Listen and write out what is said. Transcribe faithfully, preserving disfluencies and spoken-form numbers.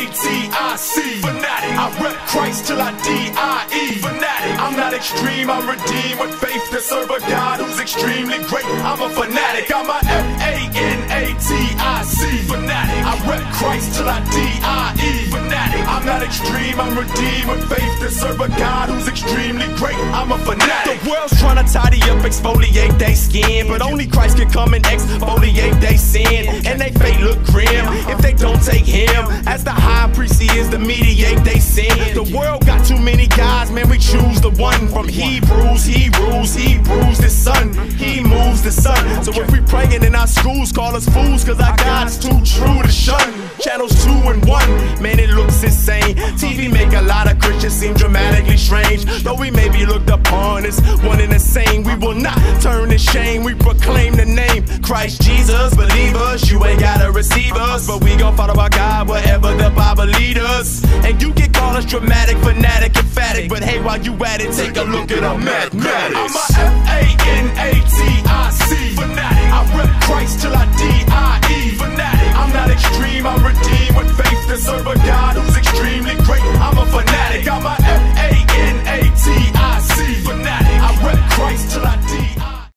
T I C. Fanatic. I rep Christ till I D I E. Fanatic. I'm not extreme, I'm redeemed with faith to serve a God who's extremely great. I'm a fanatic. I'm a F A N A T I C. Fanatic. I rep Christ till I D I E. Fanatic. I'm not extreme, I'm redeemed with faith to serve a God who's extremely great. I'm a fanatic. The world's trying to tidy up, exfoliate they skin, but only Christ can come and exfoliate they sin. And they fate look grim if they don't take him as the high priest he is to mediate they sin. The world got too many guys, man, we choose the one from Hebrews. He rules, he bruised his son, he moves the sun. So if we praying in our schools, call us fools, cause our God's too true to shun. Channels two and one, man, it looks insane. T V make a lot of Christians seem dramatically strange. Though we may be looked upon as one and the same, we will not turn to shame. We proclaim the name Christ Jesus. Believers, you ain't gotta receive us, but we gon' follow our God wherever the Bible lead us. And you can call us dramatic, fanatic, emphatic, but hey, while you at it, take a look at our mathematics. I'm a F A N A T I C. Fanatic. I rep Christ